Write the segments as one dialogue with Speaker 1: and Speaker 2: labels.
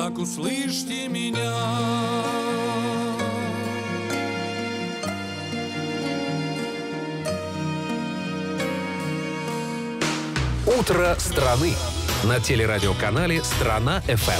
Speaker 1: так услышьте меня.
Speaker 2: Утро страны на телерадиоканале «Страна-ФМ».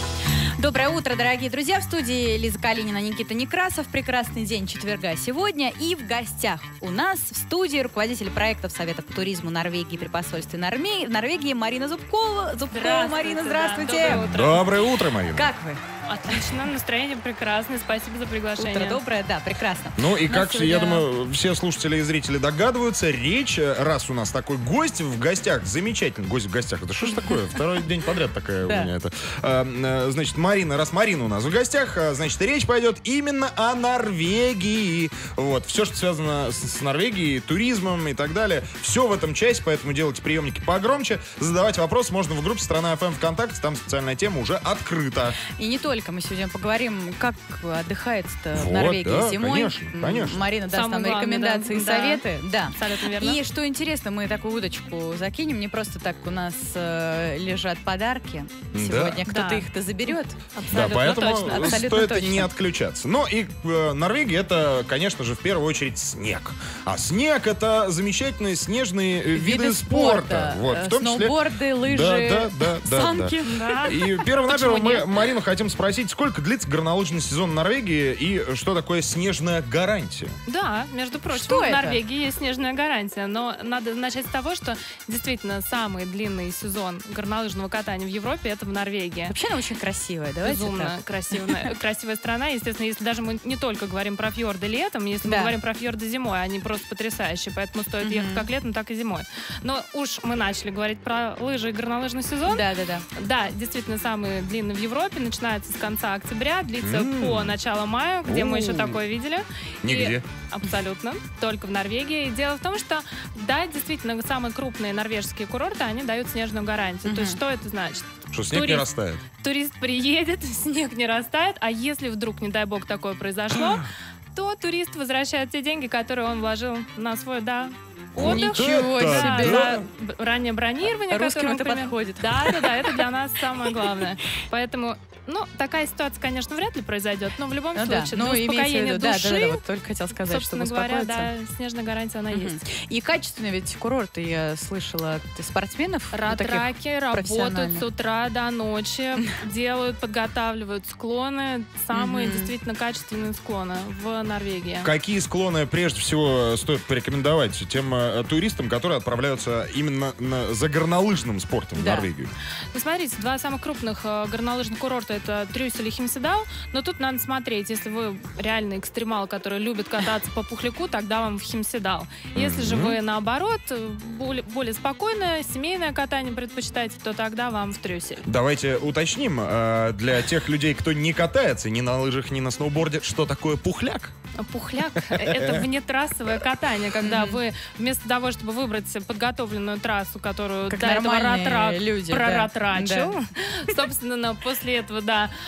Speaker 3: Доброе утро, дорогие друзья. В студии Лиза Калинина, Никита Некрасов. Прекрасный день четверга сегодня. И в гостях у нас в студии руководитель проектов Совета по туризму Норвегии при посольстве Норвегии Марина Зубкова. Марина, здравствуйте.
Speaker 4: Да,
Speaker 5: Доброе утро, Марина.
Speaker 3: Как вы?
Speaker 4: Отлично, настроение прекрасное. Спасибо за приглашение.
Speaker 3: Утро доброе, да, прекрасно.
Speaker 5: Ну и как,
Speaker 3: сегодня...
Speaker 5: я думаю, все слушатели и зрители догадываются, речь, раз у нас такой гость в гостях, замечательный гость в гостях, это что ж такое? Второй день подряд такая у меня это. Значит, Марина, раз Марина у нас в гостях, значит, речь пойдет именно о Норвегии. Вот, все, что связано с Норвегией, туризмом и так далее, все в этом часть, поэтому делайте приемники погромче. Задавать вопросы можно в группе «Страна-ФМ» ВКонтакте, там специальная тема уже открыта.
Speaker 3: И не только. Мы сегодня поговорим, как отдыхается-то в
Speaker 5: Вот,
Speaker 3: Норвегии
Speaker 5: да,
Speaker 3: зимой.
Speaker 5: конечно.
Speaker 3: Марина даст нам рекомендации и советы. Да.
Speaker 4: Абсолютно верно.
Speaker 3: И что интересно, мы такую удочку закинем. Не просто так у нас лежат подарки. Сегодня кто-то их-то заберет.
Speaker 4: Абсолютно
Speaker 5: Да, поэтому
Speaker 4: точно.
Speaker 3: Абсолютно
Speaker 5: стоит
Speaker 3: точно.
Speaker 5: не отключаться. Ну и Норвегия — это, конечно же, в первую очередь снег. А снег — это замечательные снежные виды спорта. Вот, в том числе...
Speaker 3: Сноуборды, лыжи,
Speaker 5: Да.
Speaker 3: санки.
Speaker 4: Да.
Speaker 5: И первонаперво
Speaker 4: Почему
Speaker 5: мы
Speaker 4: нет?
Speaker 5: Марину хотим спросить, сколько длится горнолыжный сезон в Норвегии и что такое снежная гарантия?
Speaker 4: Да, между прочим,
Speaker 3: Что
Speaker 4: в
Speaker 3: это?
Speaker 4: Норвегии есть снежная гарантия. Но надо начать с того, что действительно самый длинный сезон горнолыжного катания в Европе — это в Норвегии.
Speaker 3: Вообще она очень красивая. Давайте
Speaker 4: Безумно красивая страна. Естественно, если даже мы не только говорим про фьорды летом, если мы
Speaker 3: Да.
Speaker 4: говорим про фьорды зимой, они просто потрясающие, поэтому стоит ехать как летом, так и зимой. Но уж мы начали говорить про лыжи и горнолыжный сезон.
Speaker 3: Да.
Speaker 4: Да, действительно, самый длинный в Европе, начинается с конца октября, длится по начало мая, где мы еще такое видели.
Speaker 5: Нигде.
Speaker 4: И абсолютно, только в Норвегии. И дело в том, что, да, действительно, самые крупные норвежские курорты, они дают снежную гарантию. То есть, что это значит?
Speaker 5: Что снег не
Speaker 4: Турист.
Speaker 5: растает?
Speaker 4: Турист приедет, снег не растает, а если вдруг, не дай бог, такое произошло, то турист возвращает те деньги, которые он вложил на свой, отдых.
Speaker 3: Ничего
Speaker 4: Да,
Speaker 3: себе.
Speaker 4: за раннее бронирование.
Speaker 3: Русским
Speaker 4: которое,
Speaker 3: это
Speaker 4: например,
Speaker 3: подходит.
Speaker 4: Да, это для нас самое главное. Поэтому, такая ситуация, конечно, вряд ли произойдет, но в любом случае, для
Speaker 3: имеется в
Speaker 4: успокоения
Speaker 3: виду,
Speaker 4: души,
Speaker 3: да, вот только хотел сказать, чтобы
Speaker 4: собственно говоря,
Speaker 3: успокоиться.
Speaker 4: да, снежная гарантия, она есть.
Speaker 3: И качественные ведь курорты, я слышала, спортсменов.
Speaker 4: Ратраки работают
Speaker 3: профессиональных.
Speaker 4: с утра до ночи, делают, подготавливают склоны, самые действительно качественные склоны в Норвегии.
Speaker 5: Какие склоны прежде всего стоит порекомендовать тем туристам, которые отправляются именно за горнолыжным спортом в
Speaker 3: Да.
Speaker 5: Норвегию?
Speaker 4: Ну, смотрите, два самых крупных горнолыжных курорта — это Трюссель и Химседал, но тут надо смотреть, если вы реальный экстремал, который любит кататься по пухляку, тогда вам в Химседал. Если же вы, наоборот, более спокойное, семейное катание предпочитаете, то тогда вам в Трюссель.
Speaker 5: Давайте уточним для тех людей, кто не катается ни на лыжах, ни на сноуборде, что такое пухляк?
Speaker 4: Пухляк — это внетрассовое катание, когда вы вместо того, чтобы выбрать подготовленную трассу, которую
Speaker 3: Как
Speaker 4: до этого
Speaker 3: нормальные
Speaker 4: ратрак
Speaker 3: люди,
Speaker 4: проратрачил, собственно, после этого,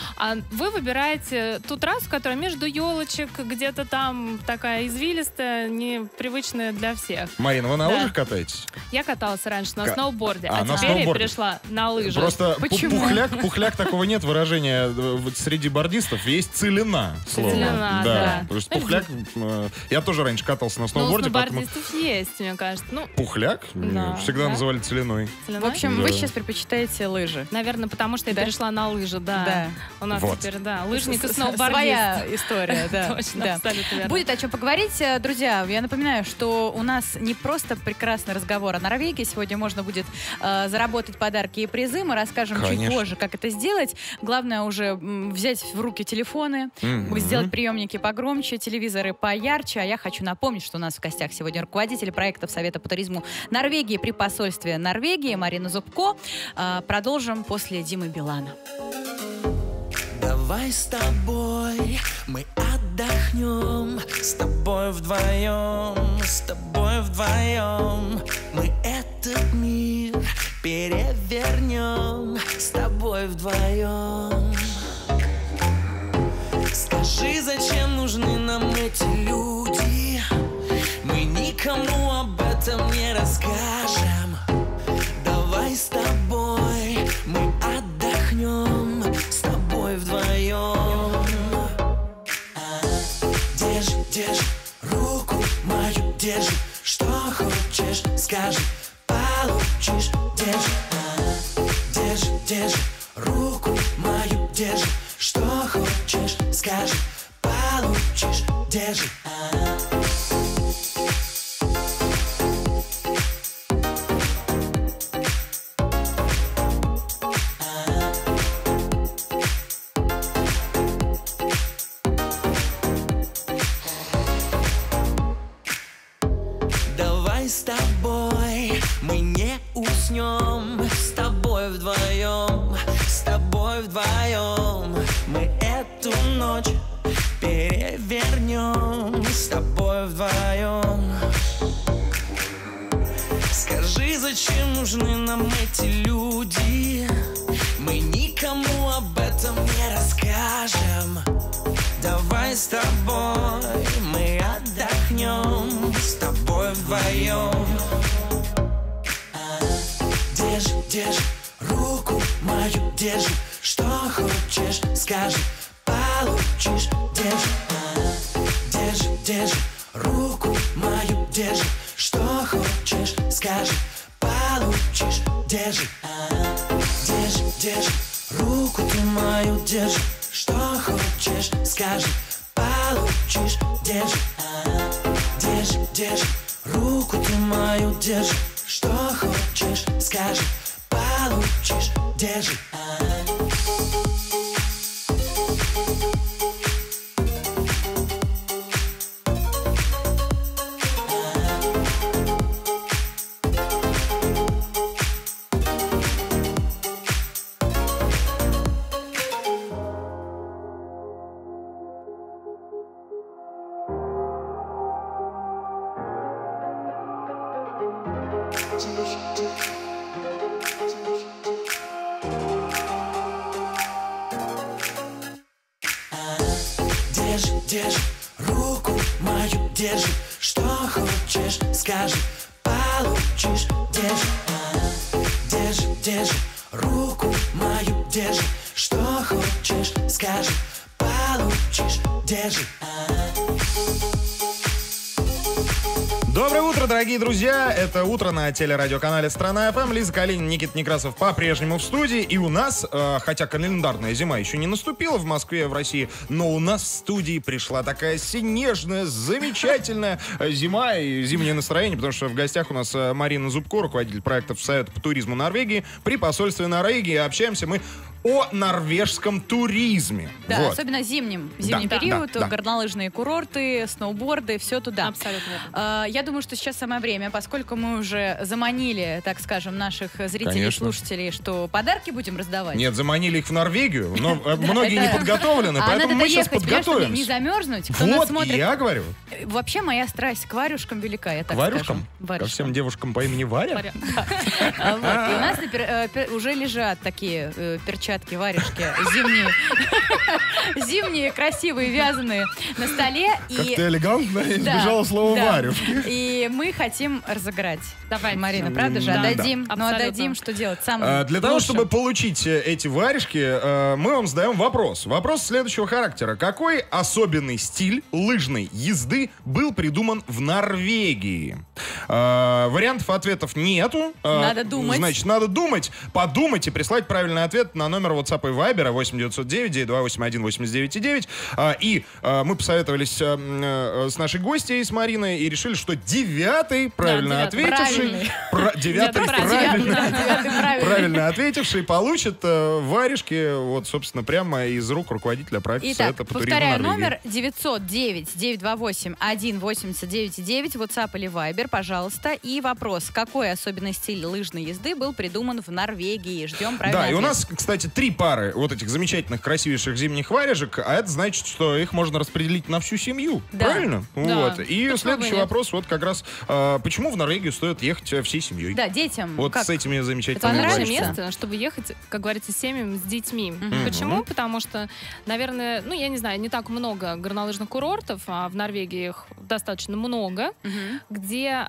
Speaker 4: вы выбираете ту трассу, которая между елочек, где-то там такая извилистая, непривычная для всех.
Speaker 5: Марина, вы на
Speaker 4: Да.
Speaker 5: лыжах катаетесь?
Speaker 4: Я каталась раньше на сноуборде,
Speaker 5: на
Speaker 4: теперь я
Speaker 5: сноуборде.
Speaker 4: перешла на лыжи.
Speaker 5: Просто
Speaker 3: Почему?
Speaker 5: пухляк такого нет выражения вот среди бордистов. Есть целина. слово.
Speaker 4: Целина, да.
Speaker 5: Потому что пухляк... Я тоже раньше катался на
Speaker 4: Ну, у
Speaker 5: сноуборде, поэтому...
Speaker 4: сноубордистов есть, мне кажется.
Speaker 5: Пухляк?
Speaker 4: Да.
Speaker 5: Всегда
Speaker 4: Да.
Speaker 5: называли целиной.
Speaker 4: Целина?
Speaker 3: В общем, вы
Speaker 5: Да.
Speaker 3: сейчас предпочитаете лыжи.
Speaker 4: Наверное, потому что я
Speaker 3: Да?
Speaker 4: перешла на лыжи, да.
Speaker 3: Да.
Speaker 4: У нас
Speaker 5: Вот.
Speaker 4: теперь, лыжник и сноубордист.
Speaker 3: Своя история, да.
Speaker 4: Точно,
Speaker 3: Да.
Speaker 4: абсолютно верно.
Speaker 3: Будет о чем поговорить. Друзья, я напоминаю, что у нас не просто прекрасный разговор о Норвегии. Сегодня можно будет заработать подарки и призы. Мы расскажем чуть
Speaker 5: Конечно.
Speaker 3: позже, как это сделать. Главное уже взять в руки телефоны, сделать приемники погромче, телевизоры поярче. А я хочу напомнить, что у нас в гостях сегодня руководитель проектов Совета по туризму Норвегии при посольстве Норвегии Марина Зубко. Продолжим после Димы Билана.
Speaker 6: Давай с тобой мы отдохнем, с тобой вдвоем, мы этот мир перевернем, с тобой вдвоем. Скажи, зачем нужны нам эти люди? Мы никому об этом не расскажем. Давай с тобой мы отдохнем, с тобой хочешь, скажи, получишь. Держи, держи, держи, руку мою держи. Что хочешь, скажи, получишь. Держи. Давай с тобой мы не уснем, с тобой вдвоем, с тобой вдвоем. Мы эту ночь перевернем, с тобой вдвоем. Скажи, зачем нужны нам эти люди? Мы никому об этом не расскажем. Давай с тобой мы отдохнем, с тобой вдвоем. Держи, держи, руку мою держи. Что хочешь, скажи, получишь. Держи, держи, держи, руку мою держи. Что хочешь, скажи, получишь. Держи, держи, держи, руку ты мою держи. Что хочешь, скажи, получишь. Держи, держи, держи, руку ты мою держи. Что хочешь, скажи, получишь. Держи. Держи, держи, руку мою держи. Что хочешь, скажи, получишь. Держи, держи, держи, руку мою держи. Что хочешь, скажи, получишь. Держи.
Speaker 5: Доброе утро, дорогие друзья! Это утро на телерадиоканале «Страна ФМ». Лиза Калинина, Никита Некрасов по-прежнему в студии. И у нас, хотя календарная зима еще не наступила в Москве, в России, но у нас в студии пришла такая снежная, замечательная зима и зимнее настроение, потому что в гостях у нас Марина Зубко, руководитель проектов Совета по туризму Норвегии при посольстве Норвегии. Общаемся мы о норвежском туризме.
Speaker 3: Да,
Speaker 5: вот.
Speaker 3: особенно зимний период,
Speaker 5: да.
Speaker 3: Горнолыжные курорты, сноуборды, все туда.
Speaker 4: Абсолютно верно.
Speaker 3: Я думаю, что сейчас самое время, поскольку мы уже заманили, так скажем, наших зрителей и слушателей, что подарки будем раздавать.
Speaker 5: Нет, заманили их в Норвегию, но многие не подготовлены, поэтому мы сейчас подготовимся.
Speaker 3: Не замерзнуть. Кто нас
Speaker 5: Вот,
Speaker 3: смотрит.
Speaker 5: я говорю.
Speaker 3: Вообще моя страсть к варюшкам велика, я так
Speaker 5: Варюшкам?
Speaker 3: скажу.
Speaker 5: Ко всем девушкам по имени Варя?
Speaker 3: И у нас уже лежат такие перчатки, варежки зимние. Зимние, красивые, вязаные на столе.
Speaker 5: Как ты элегантно избежала слова «варюшки».
Speaker 3: И мы хотим разыграть.
Speaker 4: Давай,
Speaker 3: Марина, правда же?
Speaker 4: Да,
Speaker 3: Отдадим.
Speaker 4: да,
Speaker 3: Ну,
Speaker 4: абсолютно.
Speaker 3: отдадим, что делать?
Speaker 5: Для того, чтобы получить эти варежки, мы вам задаем вопрос. Вопрос следующего характера. Какой особенный стиль лыжной езды был придуман в Норвегии? Вариантов ответов нету.
Speaker 3: Надо думать.
Speaker 5: Значит, надо думать, подумать и прислать правильный ответ на номер WhatsApp и Viber 8-909-928-1-89-9. И мы посоветовались с нашей гостьей, с Мариной, и решили, что девятый правильно ответивший... Правильно ответивший получит варежки, вот, собственно, прямо из рук руководителя проекта
Speaker 3: Итак,
Speaker 5: Совета по туризму
Speaker 3: повторяю,
Speaker 5: Норвегии.
Speaker 3: номер 909-928-1-89-9, WhatsApp или Viber, пожалуйста. И вопрос, какой особенный стиль лыжной езды был придуман в Норвегии? Ждем правильный
Speaker 5: Да, и
Speaker 3: ответ.
Speaker 5: у нас, кстати, 3 пары вот этих замечательных, красивейших зимних варежек, а это значит, что их можно распределить на всю семью.
Speaker 3: Да.
Speaker 5: Правильно?
Speaker 4: Да.
Speaker 5: Вот. И
Speaker 4: Почему бы
Speaker 5: следующий
Speaker 4: нет?
Speaker 5: вопрос, вот как раз, почему в Норвегию стоит ехать всей семьей.
Speaker 3: Да, детям.
Speaker 5: Вот
Speaker 3: как?
Speaker 5: с этими замечательными
Speaker 3: Это
Speaker 4: Лучшее
Speaker 3: нравится?
Speaker 4: место, чтобы ехать, как говорится, с семьями, с детьми. Почему? Потому что, наверное, ну, я не знаю, не так много горнолыжных курортов, а в Норвегии их достаточно много, где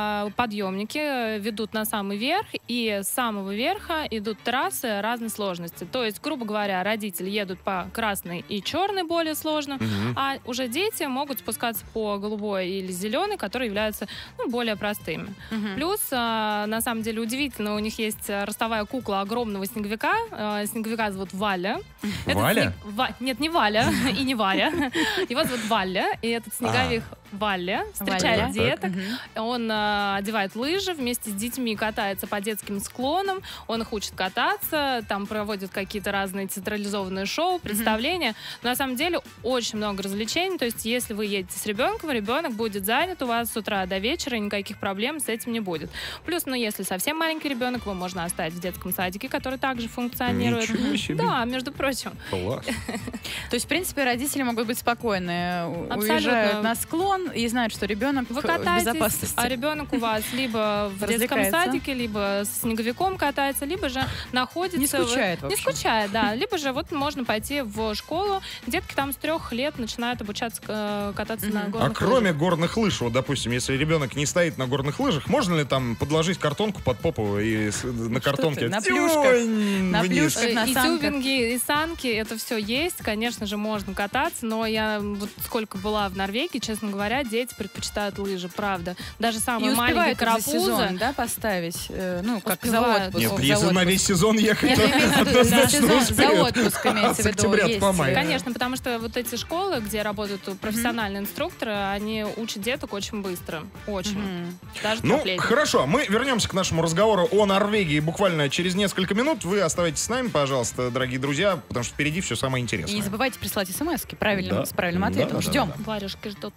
Speaker 4: подъемники ведут на самый верх, и с самого верха идут трассы разной сложности. То есть, грубо говоря, родители едут по красной и черной более сложно, а уже дети могут спускаться по голубой или зеленой, которые являются более простыми. Плюс, на самом деле, удивительно, у них есть ростовая кукла огромного снеговика. Снеговика зовут Валя.
Speaker 5: Валя?
Speaker 4: Нет, не Валя и не Варя. Его зовут Валя, и этот снеговик Валя встречает деток. Он одевает лыжи, вместе с детьми катается по детским склонам, он их учит кататься, там проводят какие-то разные театрализованные шоу, представления. Но на самом деле очень много развлечений, то есть если вы едете с ребенком, ребенок будет занят у вас с утра до вечера, и никаких проблем с этим не будет. Плюс, если совсем маленький ребенок, его можно оставить в детском садике, который также функционирует.
Speaker 5: Ничего себе.
Speaker 4: Да, между прочим.
Speaker 5: Класс.
Speaker 3: То есть, в принципе, родители могут быть спокойны.
Speaker 4: Абсолютно.
Speaker 3: Уезжают на склон и знают, что ребенок
Speaker 4: Вы
Speaker 3: в
Speaker 4: катаетесь,
Speaker 3: безопасности.
Speaker 4: а ребенок у вас либо в детском
Speaker 3: Развлекается.
Speaker 4: садике, либо с снеговиком катается, либо же находится...
Speaker 3: Не скучает, в
Speaker 4: Не
Speaker 3: общем.
Speaker 4: скучает, да. Либо же можно пойти в школу. Детки там с 3 лет начинают обучаться кататься на горных
Speaker 5: А кроме
Speaker 4: лыжах.
Speaker 5: горных лыж, вот, допустим, если ребенок не стоит на горных лыжах, можно ли там подложить картонку под попу и на картонке
Speaker 3: ты, на
Speaker 5: тюнь
Speaker 3: плюшках, на
Speaker 5: вниз?
Speaker 3: плюшках. На
Speaker 4: И
Speaker 3: санках.
Speaker 4: тюбинги, и санки, это все есть. Конечно же, можно кататься, но я вот сколько была в Норвегии, честно говоря, дети предпочитают лыжи, правда. Даже
Speaker 3: И
Speaker 4: самые маленькие
Speaker 3: успевают за сезон,
Speaker 4: карапузы.
Speaker 3: да, поставить? Как за
Speaker 4: Успевают.
Speaker 3: отпуск.
Speaker 5: Нет,
Speaker 3: за
Speaker 5: если на
Speaker 3: отпуск.
Speaker 5: весь сезон ехать,
Speaker 3: Нет,
Speaker 5: то
Speaker 3: я имею в виду, за
Speaker 5: однозначно
Speaker 3: сезон, за
Speaker 5: успеют.
Speaker 3: отпуск имеется в
Speaker 5: С
Speaker 3: виду.
Speaker 5: октября
Speaker 3: есть.
Speaker 5: по май.
Speaker 4: Конечно, потому что вот эти школы, где работают профессиональные инструкторы, они учат деток очень быстро. Очень. Даже
Speaker 5: Ну,
Speaker 4: трёхлетних.
Speaker 5: хорошо, мы вернемся к нашему разговору о Норвегии буквально через несколько минут. Вы оставайтесь с нами, пожалуйста, дорогие друзья, потому что впереди все самое
Speaker 3: И
Speaker 5: интересное.
Speaker 3: не забывайте прислать смс-ки с правильным
Speaker 5: Да,
Speaker 3: ответом.
Speaker 5: да,
Speaker 3: Ждем.
Speaker 4: Варежки ждут.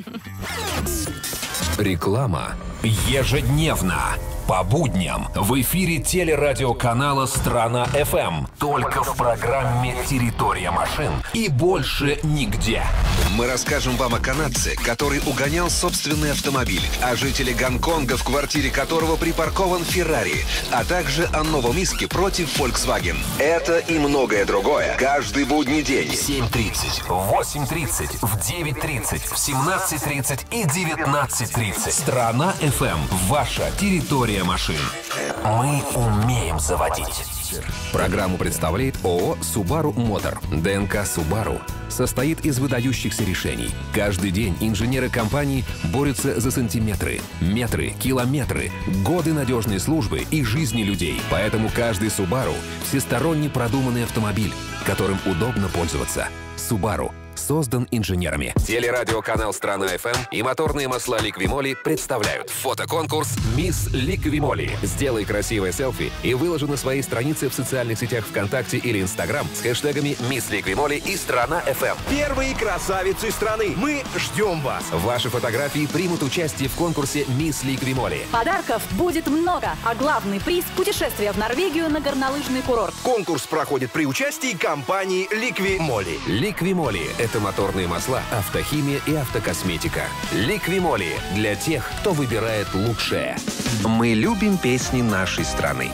Speaker 2: Реклама.
Speaker 7: Ежедневно, по будням, в эфире телерадиоканала «Страна-ФМ». Только в программе «Территория машин» и больше нигде.
Speaker 2: Мы расскажем вам о канадце, который угонял собственный автомобиль, о жителе Гонконга, в квартире которого припаркован Феррари, а также о новом иске против Volkswagen. Это и многое другое. Каждый будний день.
Speaker 7: В 7:30, в 8:30, в 9:30, в 17:30 и 19:30. «Страна-ФМ». Ваша территория машин. Мы умеем заводить.
Speaker 2: Программу представляет ООО «Субару Мотор». ДНК «Субару» состоит из выдающихся решений. Каждый день инженеры компании борются за сантиметры, метры, километры, годы надежной службы и жизни людей. Поэтому каждый «Субару» — всесторонне продуманный автомобиль, которым удобно пользоваться. «Субару» создан инженерами. Телерадиоканал «Страна-ФМ» и моторные масла «Ликвимоли» представляют фотоконкурс «Мисс Ликвимоли». Сделай красивое селфи и выложи на своей странице в социальных сетях ВКонтакте или Инстаграм с хэштегами «Мисс Ликвимоли» и «Страна-ФМ».
Speaker 8: Первые красавицы страны. Мы ждем вас.
Speaker 2: Ваши фотографии примут участие в конкурсе «Мисс Ликвимоли».
Speaker 9: Подарков будет много, а главный приз – путешествие в Норвегию на горнолыжный курорт.
Speaker 8: Конкурс проходит при участии компании «Ликвимоли».
Speaker 2: «Ликвимоли» — это моторные масла, автохимия и автокосметика. «Ликвимоли» для тех, кто выбирает лучшее. Мы любим песни нашей страны.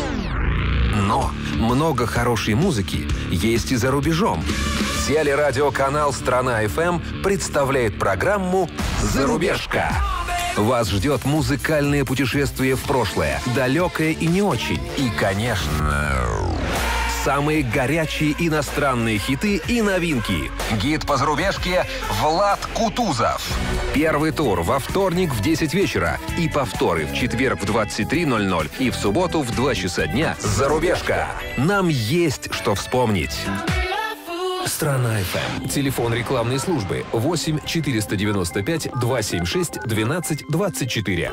Speaker 2: Но много хорошей музыки есть и за рубежом. Телерадиоканал «Страна-ФМ» представляет программу «Зарубежка». Вас ждет музыкальное путешествие в прошлое, далекое и не очень. И, конечно, самые горячие иностранные хиты и новинки. Гид по зарубежке Влад Кутузов. Первый тур во вторник в 10 вечера и повторы в четверг в 23:00 и в субботу в 2 часа дня. Зарубежка. Нам есть что вспомнить. Страна-ФМ. Телефон рекламной службы 8 495 276 12 24.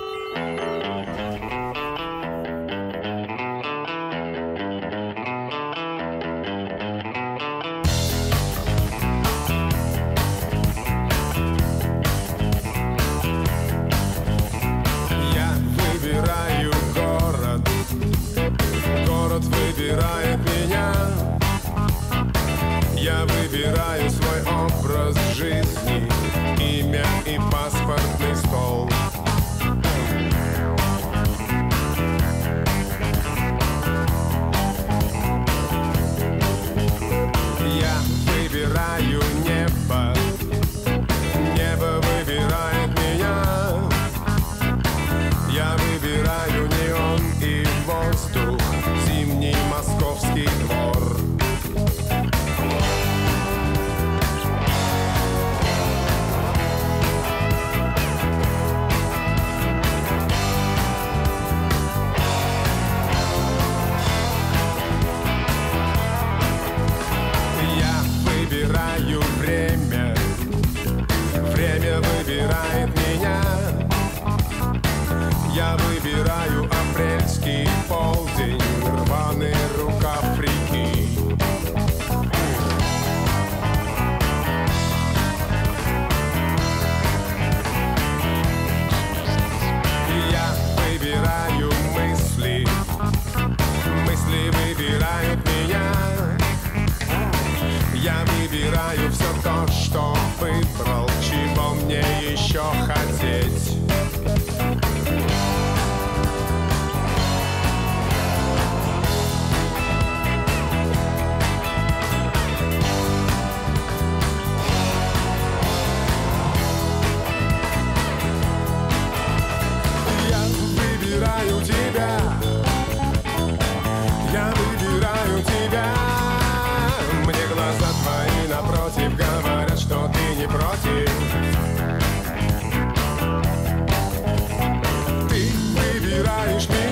Speaker 1: Я выбираю город, город выбирает меня. Я выбираю свой образ жизни, имя и паспортный стол.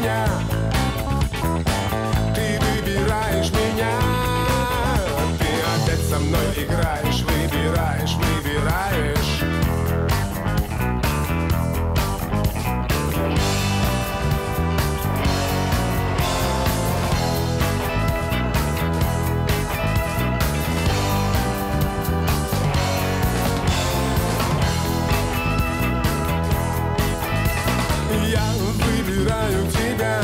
Speaker 1: меня. Ты выбираешь меня. Ты опять со мной играешь, выбираешь, выбираешь. Я выбираю тебя.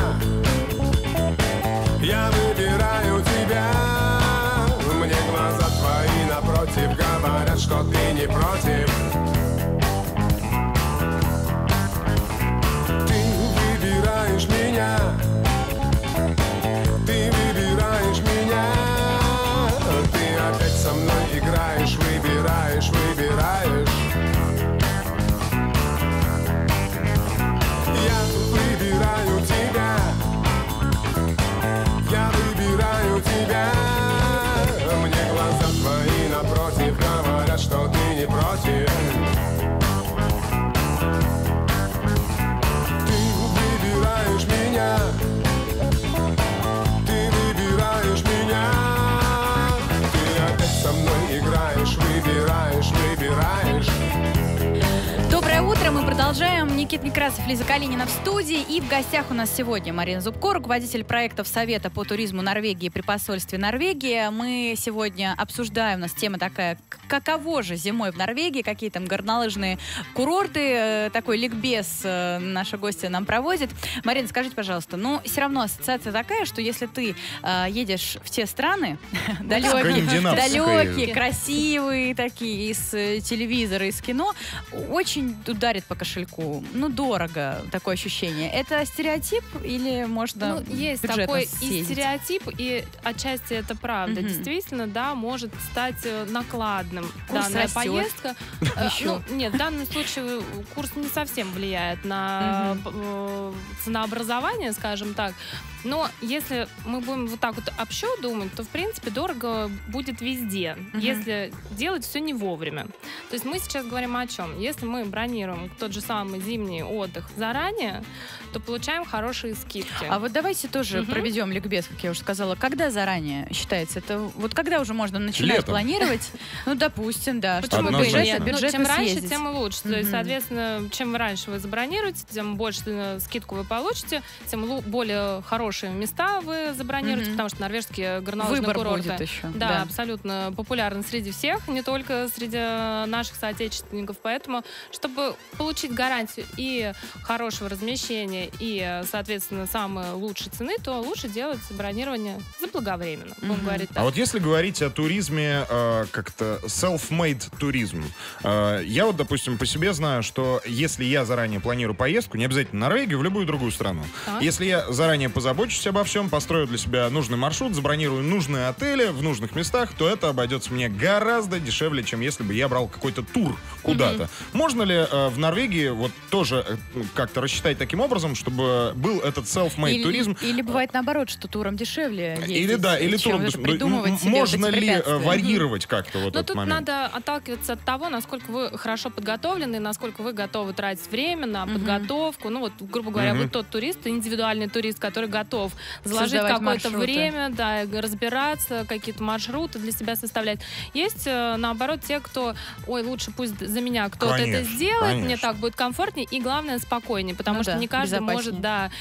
Speaker 1: Я выбираю тебя. Мне глаза твои напротив говорят, что ты не против. Ты выбираешь меня. Ты выбираешь меня. Ты опять со мной играешь, выбираешь, выбираешь. Я выбираю тебя. Я выбираю тебя. Мне глаза твои напротив говорят, что ты не против. Ты выбираешь меня. Ты выбираешь меня. Ты опять со мной играешь, выбираешь, выбираешь.
Speaker 3: Доброе утро, мы продолжаем. Никита Некрасов, Лиза Калинина в студии. И в гостях у нас сегодня Марина Зубко, руководитель проектов Совета по туризму Норвегии при посольстве Норвегии. Мы сегодня обсуждаем, у нас тема такая, каково же зимой в Норвегии, какие там горнолыжные курорты. Такой ликбез наша гостья нам проводит. Марина, скажите, пожалуйста, ну, все равно ассоциация такая, что если ты едешь в те страны, далекие, красивые такие, из телевизора, из кино, очень ударит по кошельку. Ну, дорого, такое ощущение. Это стереотип или можно
Speaker 4: есть такой и стереотип, и отчасти это правда. Действительно, да, может стать накладным данная поездка. Нет, в данном случае курс не совсем влияет на ценообразование, скажем так. Но если мы будем вот так вот общо думать, то, в принципе, дорого будет везде, если делать все не вовремя. То есть мы сейчас говорим о чем? Если мы бронируем тот же самый зимний отдых заранее, то получаем хорошие скидки.
Speaker 3: А вот давайте тоже проведем ликбез, как я уже сказала. Когда заранее считается? Это вот когда уже можно начинать планировать? Ну, допустим, да.
Speaker 4: Почему бюджет? Чем раньше, тем лучше. То есть, соответственно, чем раньше вы забронируете, тем больше скидку вы получите, тем более хорошие места вы забронируете, потому что норвежские горнолыжные курорты да, абсолютно популярны среди всех, не только среди наших соотечественников. Поэтому, чтобы получить гарантию и хорошего размещения, и, соответственно, самые лучшие цены, то лучше делать бронирование заблаговременно, будем говорить так.
Speaker 5: А вот если говорить о туризме, как-то self-made туризм, я вот, допустим, по себе знаю, что если я заранее планирую поездку, не обязательно в Норвегию, в любую другую страну, если я заранее позабочусь обо всем, построю для себя нужный маршрут, забронирую нужные отели в нужных местах, то это обойдется мне гораздо дешевле, чем если бы я брал какой-то тур куда-то. Можно ли в Норвегии вот тоже как-то рассчитать таким образом, чтобы был этот self-made туризм?
Speaker 3: Или бывает наоборот, что туром дешевле ездить,
Speaker 5: или туром
Speaker 3: придумывать себе
Speaker 5: можно ли варьировать как-то вот этот момент?
Speaker 4: Тут надо отталкиваться от того, насколько вы хорошо подготовлены, насколько вы готовы тратить время на подготовку. Ну вот, грубо говоря, вы тот турист, индивидуальный турист, который готов заложить какое-то время, да, разбираться, какие-то маршруты для себя составлять. Есть, наоборот, те, кто, лучше пусть за меня кто-то это сделает, мне так будет комфортнее и, главное, спокойнее, потому что не каждый может,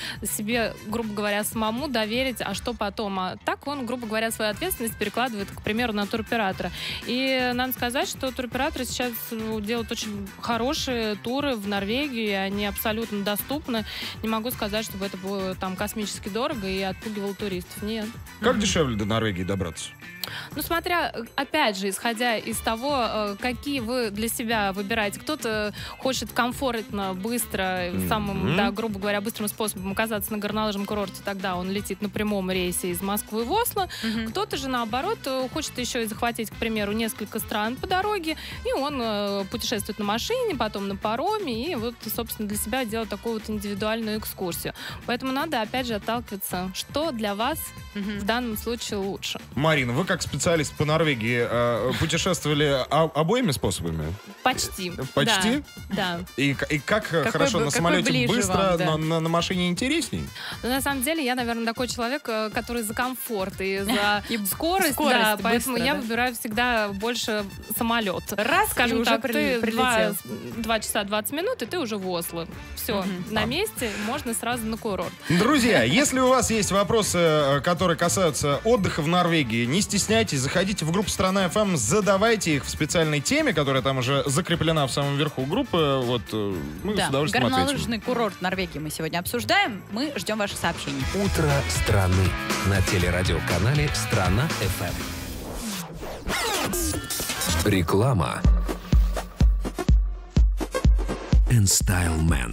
Speaker 4: себе, грубо говоря, самому доверить, а что потом. А так он, грубо говоря, свою ответственность перекладывает, к примеру, на туроператора. И надо сказать, что туроператоры сейчас делают очень хорошие туры в Норвегию, и они абсолютно доступны. Не могу сказать, чтобы это было там космически дорого и отпугивал туристов. Нет.
Speaker 5: Как дешевле до Норвегии добраться?
Speaker 4: Ну, смотря, опять же, исходя из того, какие вы для себя выбираете. Кто-то хочет комфортно, быстро, самым, грубо говоря, быстрым способом оказаться на горнолыжном курорте, тогда он летит на прямом рейсе из Москвы в Осло. Кто-то же, наоборот, хочет еще и захватить, к примеру, несколько стран по дороге, и он путешествует на машине, потом на пароме, и вот, собственно, для себя делает такую вот индивидуальную экскурсию. Поэтому надо, опять же, отталкиваться, что для вас в данном случае лучше.
Speaker 5: Марина, вы как как специалист по Норвегии, путешествовали обоими способами?
Speaker 4: Почти.
Speaker 5: Почти?
Speaker 4: Да.
Speaker 5: И как хорошо, на самолете быстро, на машине интересней?
Speaker 4: Ну, на самом деле, я, наверное, такой человек, который за комфорт и за скорость, да,
Speaker 3: быстро,
Speaker 4: поэтому я выбираю всегда больше самолет.
Speaker 3: Раз,
Speaker 4: скажем
Speaker 3: уже
Speaker 4: так, ты
Speaker 3: прилетел.
Speaker 4: 2 часа 20 минут, и ты уже в Осло. Все, на месте, можно сразу на курорт.
Speaker 5: Друзья, если у вас есть вопросы, которые касаются отдыха в Норвегии, не стесняйтесь, заходите в группу «Страна ФМ», задавайте их в специальной теме, которая там уже закреплена в самом верху группы. Вот мы с удовольствием ответим.
Speaker 3: Горнолыжный курорт Норвегии мы сегодня обсуждаем. Мы ждем ваших сообщений.
Speaker 2: Утро страны на телерадиоканале «Страна ФМ». Реклама. N-Style Man.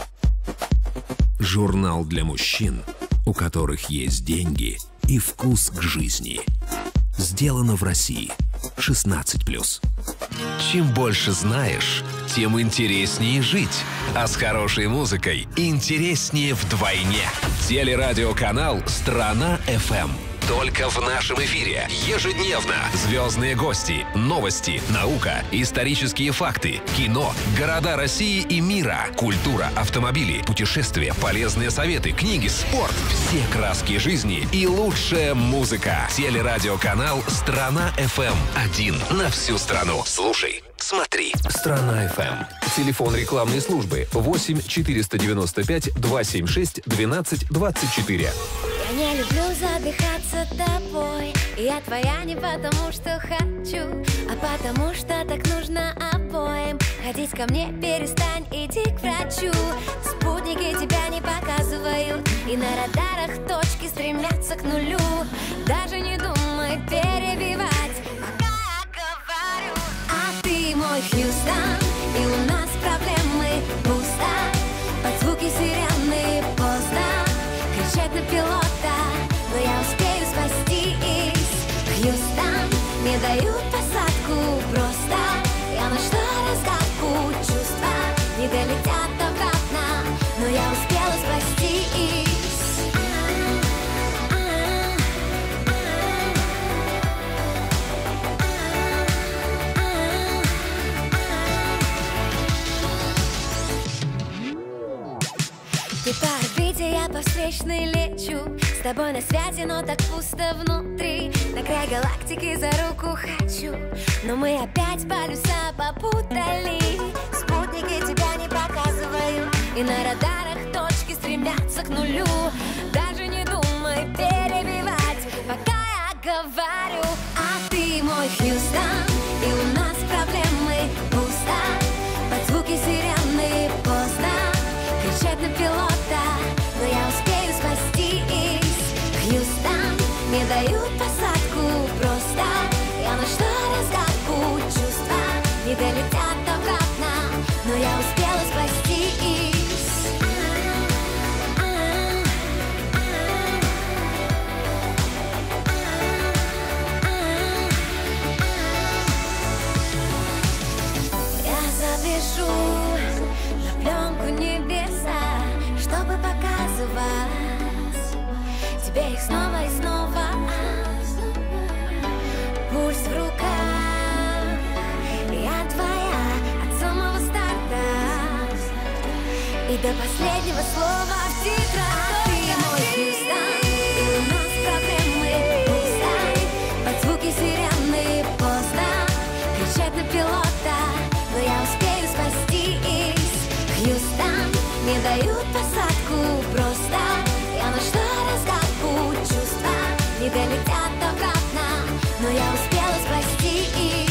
Speaker 2: Журнал для мужчин, у которых есть деньги и вкус к жизни. Сделано в России. 16+. Чем больше знаешь, тем интереснее жить. А с хорошей музыкой интереснее вдвойне. Телерадиоканал «Страна ФМ». Только в нашем эфире. Ежедневно. Звездные гости, новости, наука, исторические факты, кино, города России и мира, культура, автомобили, путешествия, полезные советы, книги, спорт. Все краски жизни и лучшая музыка. Телерадиоканал «Страна ФМ». Один на всю страну. Слушай, смотри. «Страна ФМ». Телефон рекламной службы 8 495 276 12 24.
Speaker 10: Я не люблю задыхаться тобой. Я твоя не потому, что хочу, а потому, что так нужно обоим. Ходить ко мне перестань, иди к врачу. Спутники тебя не показывают, и на радарах точки стремятся к нулю. Даже не думай перебивать, пока я говорю. А ты мой Хьюстон, и у нас проблемы пусто. Под звуки сирены поздно кричать на пилота, но я успею спастись. Хьюстон, не дают посадку просто. Я нашла разгадку, чувства не долетят обратно, но я успела спастись. Ты по орбите, я по встречной лечу. С тобой на связи, но так пусто внутри. На край галактики за руку хочу, но мы опять полюса попутали. Спутники тебя не показывают, и на радарах точки стремятся к нулю. Даже не думай перебивать, пока я говорю. А ты мой Хьюстон, и у нас проблемы пусто. Под звуки сирены поздно кричать на пилота, но я успею спастись. Хьюстон, не дают посадку просто. Я нашла разгадку, чувства не долетят обратно, но я успела спастись. Я запишу на пленку небеса, чтобы показывать тебе их снова и снова. Пульс в руках, я твоя от самого старта и до последнего слова в титрах. Ты мой Хьюстон, и у нас проблемы пусто. Под звуки сирены поздно кричать на пилота, но я успею спастись. Хьюстон, не дают посадку просто. Я нашла разгадку, чувства не долетят обратно, но я успела спастись.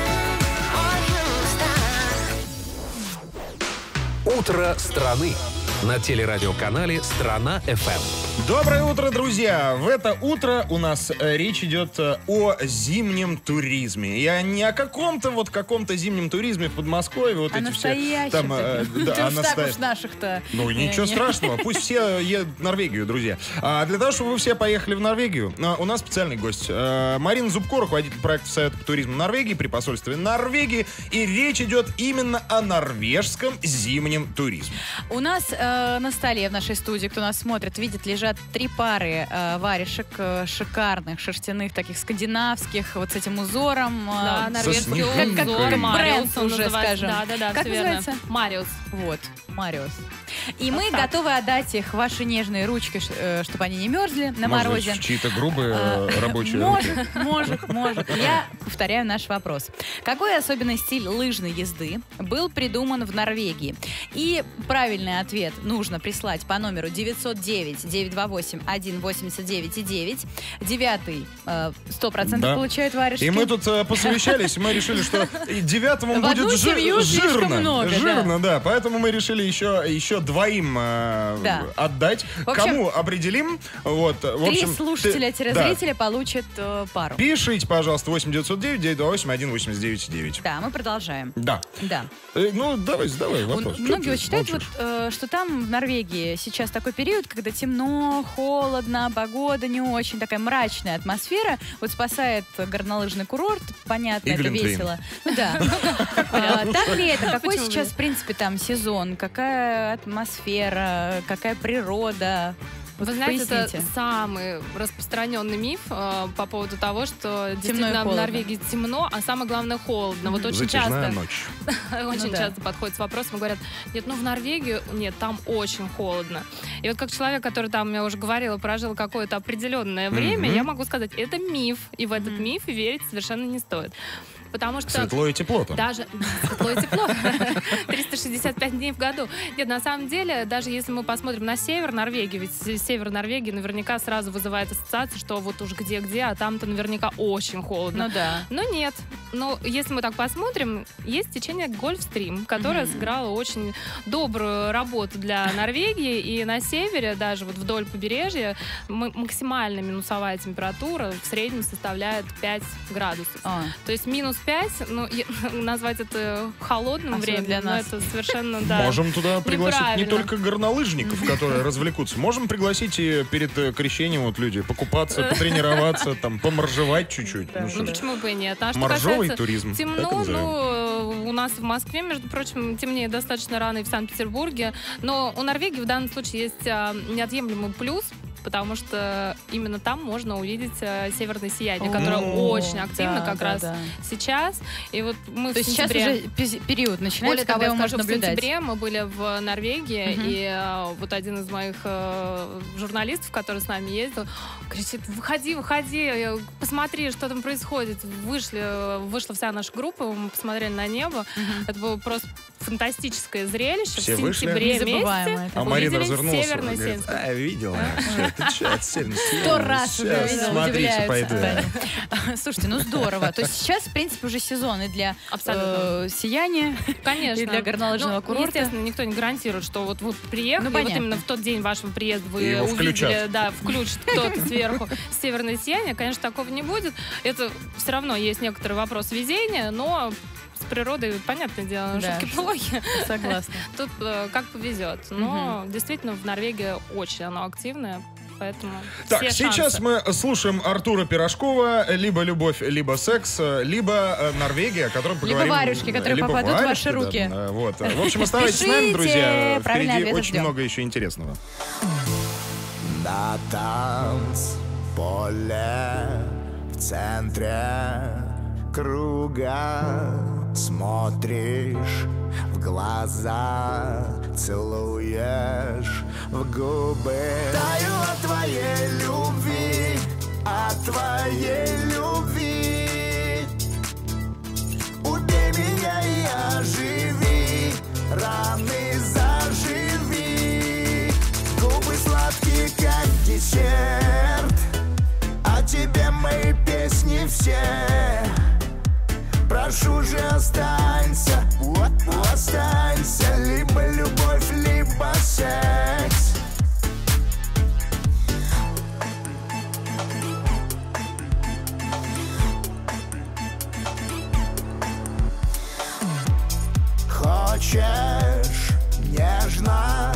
Speaker 2: Утро страны на телерадиоканале «Страна-ФМ».
Speaker 5: Доброе утро, друзья! В это утро у нас речь идет о зимнем туризме. Я не о каком-то зимнем туризме в Подмосковье. Вот эти все там,
Speaker 3: так уж наших-то.
Speaker 5: Ну, ничего страшного. Пусть все едут в Норвегию, друзья. А для того, чтобы вы все поехали в Норвегию, у нас специальный гость. Марина Зубко, руководитель проекта Совета по туризму Норвегии при посольстве Норвегии. И речь идет именно о норвежском зимнем туризме.
Speaker 3: У нас на столе в нашей студии, кто нас смотрит, видит, лежат 3 пары варежек шикарных, шерстяных, таких скандинавских, вот с этим узором.
Speaker 4: Да, норвежский узор,
Speaker 3: бренд уже, скажем.
Speaker 4: Да,
Speaker 3: как
Speaker 4: все
Speaker 3: называется?
Speaker 4: Верно. Мариус.
Speaker 3: Вот, Мариус. И мы готовы отдать их в ваши нежные ручки, чтобы они не мерзли на морозе.
Speaker 5: Может, чьи-то грубые рабочие руки?
Speaker 3: Может. Я повторяю наш вопрос. Какой особенный стиль лыжной езды был придуман в Норвегии? И правильный ответ нужно прислать по номеру 909-928-189-9. 9-й 100% получают варежки.
Speaker 5: И мы тут посовещались, мы решили, что 9-му
Speaker 3: в одну
Speaker 5: будет
Speaker 3: семью слишком много,
Speaker 5: жирно, да. Поэтому мы решили еще двоим отдать.
Speaker 3: В общем,
Speaker 5: кому определим. Вот, в общем,
Speaker 3: 3 слушателя-зрителя получат пару.
Speaker 5: Пишите, пожалуйста, 8-909-928-189-9.
Speaker 3: Да, мы продолжаем.
Speaker 5: Да. Ну, давай вопрос.
Speaker 3: Многие считают, что там в Норвегии сейчас такой период, когда темно, холодно, погода не очень, такая мрачная атмосфера. Вот спасает горнолыжный курорт, понятно, это весело. Да. Так ли это? Какой сейчас, в принципе, там сезон? Какая атмосфера? Какая природа?
Speaker 4: Вы знаете, это самый распространенный миф по поводу того, что действительно в Норвегии темно, а самое главное холодно. Вот очень часто, часто подходят с вопросом и говорят, нет, в Норвегию, нет, там очень холодно. И вот как человек, который там, я уже говорила, прожил какое-то определенное время, я могу сказать, это миф, и в этот миф верить совершенно не стоит. Потому что
Speaker 5: светло и тепло там.
Speaker 4: Даже светло и тепло. 365 дней в году. Нет, на самом деле, даже если мы посмотрим на север Норвегии, ведь север Норвегии наверняка сразу вызывает ассоциацию, что вот уж где-где, а там-то наверняка очень холодно.
Speaker 3: Ну да.
Speaker 4: Но нет. Ну, если мы так посмотрим, есть течение Гольфстрим, которое сыграло очень добрую работу для Норвегии. И на севере, даже вот вдоль побережья, максимальная минусовая температура в среднем составляет 5 градусов. То есть минус 5, назвать это холодным временем для нас, это совершенно,
Speaker 5: Можем туда пригласить не только горнолыжников, которые развлекутся. Можем пригласить и перед крещением люди покупаться, потренироваться, там, поморжевать чуть-чуть.
Speaker 4: Ну почему бы и нет? А что
Speaker 5: моржовый туризм.
Speaker 4: Темно, у нас в Москве, между прочим, темнее достаточно рано и в Санкт-Петербурге. Но у Норвегии в данном случае есть неотъемлемый плюс, потому что именно там можно увидеть северное сияние, которое очень активно сейчас. И вот мы в сентябре...
Speaker 3: сейчас уже период начинается, когда его можно наблюдать.
Speaker 4: В сентябре мы были в Норвегии, и вот один из моих журналистов, который с нами ездил, кричит, выходи, посмотри, что там происходит. Вышла вся наша группа, мы посмотрели на небо. Это было просто фантастическое зрелище.
Speaker 5: Все
Speaker 4: в сентябре месяце.
Speaker 5: А Марина развернулась.
Speaker 4: Северное сияние.
Speaker 5: Видела. Ты что,
Speaker 3: 100 раз уже видела,
Speaker 5: смотрите, пойду.
Speaker 3: Слушайте, здорово. То есть сейчас, в принципе, уже сезон и для сияния,
Speaker 4: конечно,
Speaker 3: и для горнолыжного курорта.
Speaker 4: Естественно, никто не гарантирует, что вот вы приехали, и вот именно в тот день вашего приезда вы увидели, включит кто-то сверху северное сияние. Конечно, такого не будет. Это все равно есть некоторый вопрос везения, но с природой, понятное дело, шутки плохи.
Speaker 3: Согласна.
Speaker 4: Тут как повезет. Но действительно в Норвегии очень оно активное. Поэтому
Speaker 5: так, сейчас мы слушаем Артура Пирожкова. Либо любовь, либо секс, либо Норвегия, о которой поговорим.
Speaker 3: Либо варежки, которые попадут в ваши руки.
Speaker 5: Да, вот. В общем, оставайтесь с нами, друзья. Впереди очень много еще интересного.
Speaker 11: На танцполе в центре круга смотришь в глаза, целуешь в губы. Таю от твоей любви, от твоей любви. Убей меня и оживи, раны заживи. Губы сладкие, как десерт, о тебе мои песни все. Прошу же, останься, останься. Либо любовь, либо секс. Хочешь нежно,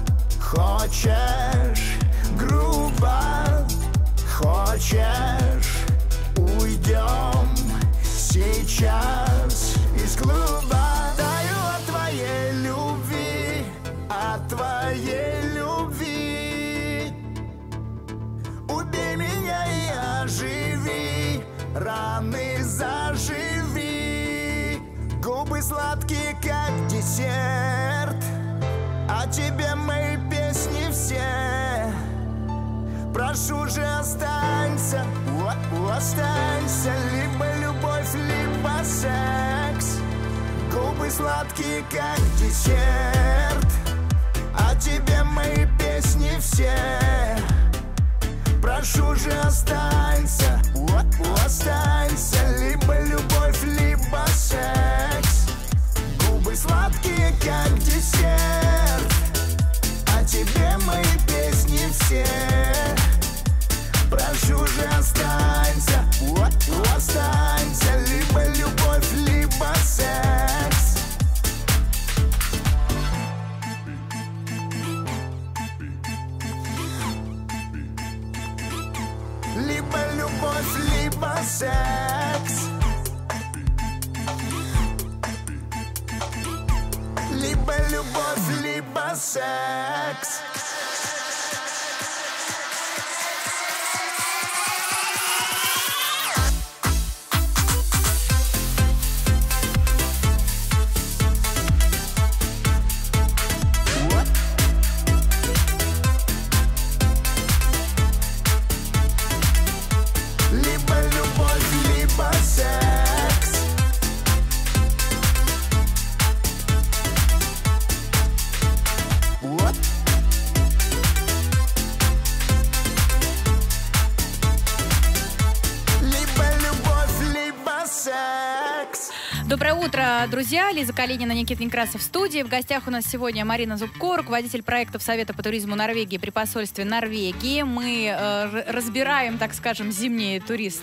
Speaker 11: хочешь грубо, хочешь уйдем сейчас из клуба. Таю от твоей любви, от твоей любви. Убей меня и оживи, раны заживи. Губы сладкие, как десерт, о тебе мои песни все. Прошу же, останься, останься. Либо любовь, либо секс. Губы сладкие, как десерт, о тебе мои песни все. Прошу же, останься, останься. Либо любовь, либо секс. Губы сладкие, как десерт, о тебе мои песни все. Прошу же, останься, останься. Либо любовь, либо секс. Либо любовь, либо секс. Либо любовь, либо секс. Либо любовь, либо секс. Вот. Либо любовь, либо секс.
Speaker 3: Доброе утро, друзья. Лиза Калинина, Никита Некрасов в студии. В гостях у нас сегодня Марина Зубко, руководитель проектов Совета по туризму Норвегии при посольстве Норвегии. Мы разбираем, так скажем, зимний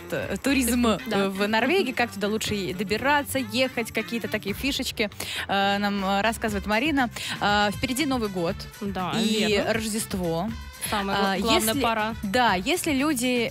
Speaker 3: туризм в Норвегии, как туда лучше добираться, ехать, какие-то такие фишечки нам рассказывает Марина. Впереди Новый год и
Speaker 4: верно.
Speaker 3: Рождество.
Speaker 4: Самая главная пора.
Speaker 3: Да, если люди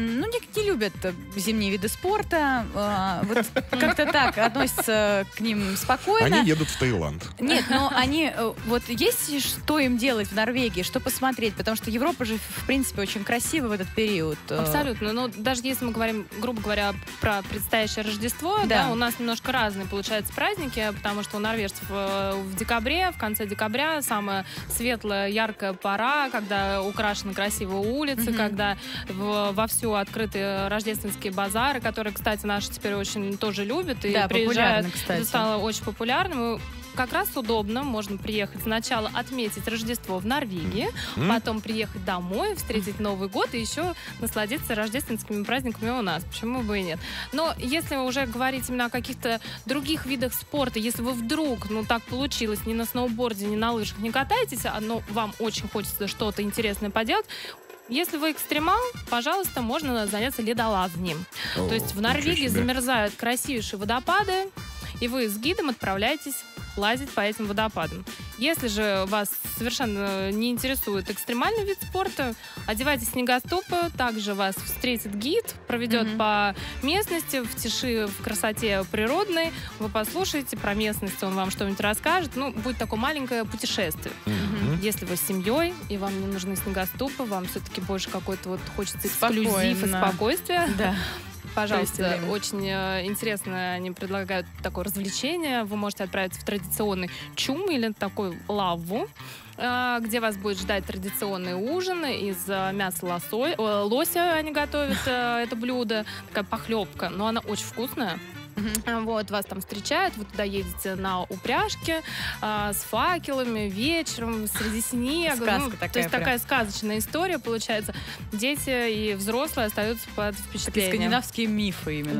Speaker 3: не любят зимние виды спорта, вот как-то так относятся к ним спокойно.
Speaker 5: Они едут в Таиланд.
Speaker 3: Нет, но они, вот есть что им делать в Норвегии, что посмотреть, потому что Европа же, в принципе, очень красива в этот период.
Speaker 4: Абсолютно. Но даже если мы говорим, грубо говоря, про предстоящее Рождество, да, у нас немножко разные, получаются, праздники, потому что у норвежцев в декабре, в конце декабря самая светлая, яркая пора, когда украшены красивые улицы, когда вовсю открыты рождественские базары, которые, кстати, наши теперь очень тоже любят и приезжают. Это стало очень популярным. Как раз удобно, можно приехать сначала отметить Рождество в Норвегии, потом приехать домой, встретить Новый год и еще насладиться рождественскими праздниками у нас. Почему бы и нет? Но если уже говорить именно о каких-то других видах спорта, если вы вдруг, так получилось, ни на сноуборде, ни на лыжах не катаетесь, но вам очень хочется что-то интересное поделать, если вы экстремал, пожалуйста, можно заняться ледолазанием. То есть в Норвегии замерзают красивейшие водопады, и вы с гидом отправляетесь лазить по этим водопадам. Если же вас совершенно не интересует экстремальный вид спорта, одевайте снегоступы, также вас встретит гид, проведет по местности, в тиши, в красоте природной, вы послушаете про местность, он вам что-нибудь расскажет, будет такое маленькое путешествие. Если вы с семьей, и вам не нужны снегоступы, вам все-таки больше какой-то хочется эксклюзив и спокойствия, пожалуйста, очень интересно они предлагают такое развлечение. Вы можете отправиться в традиционный чум или такой лавву, где вас будет ждать традиционный ужин из мяса лося. Они готовят это блюдо, такая похлебка, но она очень вкусная. Вот, вас там встречают, вы туда едете на упряжке с факелами вечером, среди снега.
Speaker 3: Сказка такая.
Speaker 4: То есть такая сказочная история получается. Дети и взрослые остаются под впечатлением.
Speaker 3: Скандинавские мифы именно.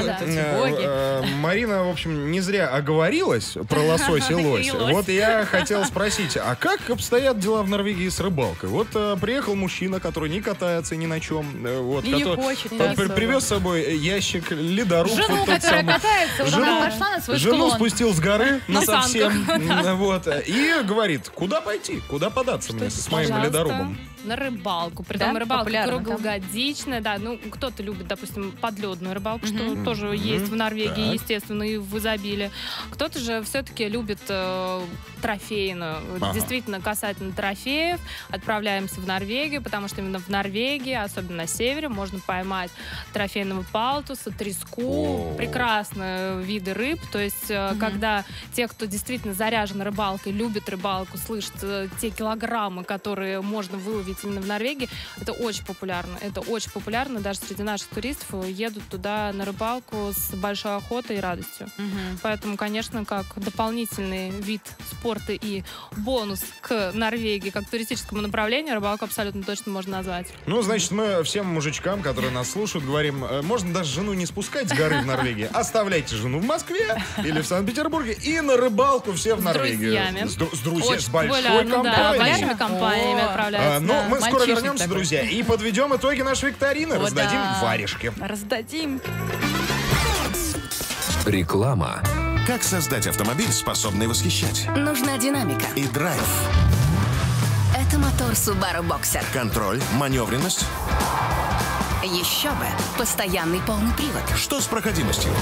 Speaker 4: Да.
Speaker 5: Марина, в общем, не зря оговорилась про лосось и лось. Вот я хотел спросить, а как обстоят дела в Норвегии с рыбалкой? Вот приехал мужчина, который не катается ни на чем.
Speaker 3: И не хочет.
Speaker 5: Привез с собой ящик ледоруб.
Speaker 3: Жену, которая катается, вот она пошла на свой
Speaker 5: Жену
Speaker 3: склон.
Speaker 5: спустил с горы
Speaker 4: На
Speaker 5: насовсем.
Speaker 4: санках.
Speaker 5: Вот. И говорит, куда пойти, куда податься мне с моим
Speaker 4: Пожалуйста,
Speaker 5: ледорубом.
Speaker 4: на рыбалку. Притом
Speaker 3: Да?
Speaker 4: рыбалка
Speaker 3: Популярно там?
Speaker 4: круглогодичная, да. Ну, кто-то любит, допустим, подледную рыбалку, что тоже есть в Норвегии,
Speaker 5: Так.
Speaker 4: естественно, и в изобилии. Кто-то же все-таки любит трофейную.
Speaker 5: Ага.
Speaker 4: Действительно, касательно трофеев, отправляемся в Норвегию, потому что именно в Норвегии, особенно на севере, можно поймать трофейного палтуса, треску.
Speaker 5: О.
Speaker 4: Прекрасные виды рыб. То есть, когда те, кто действительно заряжен рыбалкой, любит рыбалку, слышат те килограммы, которые можно выловить именно в Норвегии, это очень популярно. Это очень популярно. Даже среди наших туристов едут туда на рыбалку с большой охотой и радостью. Поэтому, конечно, как дополнительный вид спорта и бонус к Норвегии, как туристическому направлению, рыбалку абсолютно точно можно назвать.
Speaker 5: Ну, значит, мы всем мужичкам, которые нас слушают, говорим, можно даже жену не спускать с горы в Норвегии, оставляйте жену в Москве или в Санкт-Петербурге и на рыбалку все в Норвегию.
Speaker 4: друзьями.
Speaker 5: С друзьями, с
Speaker 4: Очень
Speaker 5: большой
Speaker 4: популярно, да,
Speaker 5: компанией.
Speaker 4: большими компаниями отправляются.
Speaker 5: Но
Speaker 4: да.
Speaker 5: мы скоро
Speaker 3: Мальчишник
Speaker 5: вернемся,
Speaker 3: такой.
Speaker 5: друзья, и подведем итоги нашей викторины.
Speaker 3: О,
Speaker 5: Раздадим
Speaker 3: да.
Speaker 5: варежки.
Speaker 3: Раздадим.
Speaker 2: Реклама.
Speaker 11: Как создать автомобиль, способный восхищать?
Speaker 12: Нужна динамика.
Speaker 11: И драйв,
Speaker 12: Это мотор Subaru Boxer.
Speaker 11: контроль, маневренность.
Speaker 12: Еще бы. Постоянный полный привод.
Speaker 11: Что с проходимостью?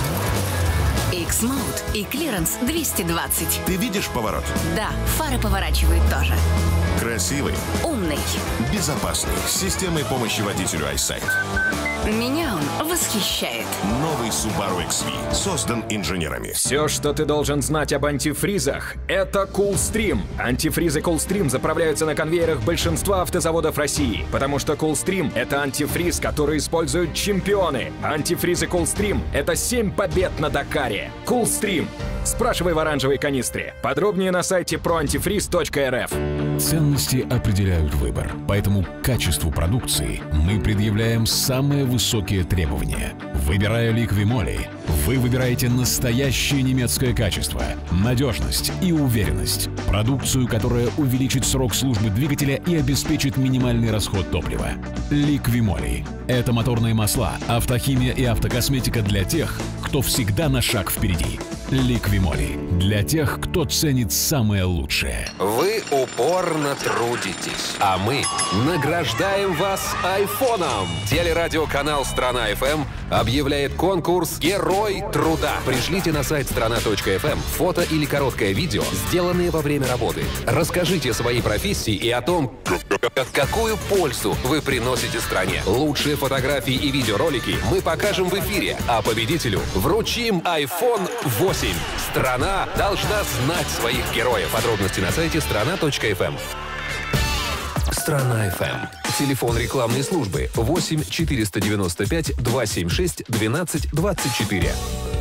Speaker 12: X-Mode и клиренс 220.
Speaker 11: Ты видишь поворот?
Speaker 12: Да, фары поворачивают тоже.
Speaker 11: Красивый,
Speaker 12: Умный.
Speaker 11: безопасный, с системой помощи водителю iSight.
Speaker 12: Меня он восхищает.
Speaker 11: Новый Subaru XV создан инженерами.
Speaker 13: Все, что ты должен знать об антифризах, это Coolstream. Антифризы Coolstream заправляются на конвейерах большинства автозаводов России, потому что Coolstream — это антифриз, который используют чемпионы. Антифризы Coolstream — это 7 побед на Дакаре. Coolstream. Спрашивай в оранжевой канистре. Подробнее на сайте proantifriz.rf.
Speaker 14: Ценности определяют выбор, поэтому к качеству продукции мы предъявляем самые высокие требования. Выбирая Liqui-Moly, вы выбираете настоящее немецкое качество, надежность и уверенность. Продукцию, которая увеличит срок службы двигателя и обеспечит минимальный расход топлива. Liqui-Moly – это моторные масла, автохимия и автокосметика для тех, кто всегда на шаг впереди. Liqui-Moly – для тех, кто ценит самое лучшее.
Speaker 2: Вы упорно трудитесь, а мы награждаем вас айфоном. Телерадиоканал «Страна FM» объявляет конкурс «Герой труда». Пришлите на сайт strana.fm фото или короткое видео, сделанные во время работы. Расскажите о своей профессии и о том, какую пользу вы приносите стране. Лучшие фотографии и видеоролики мы покажем в эфире, а победителю вручим iPhone 8. Страна должна знать своих героев. Подробности на сайте strana.fm. Страна FM. Телефон рекламной службы 8 495 276 12 24.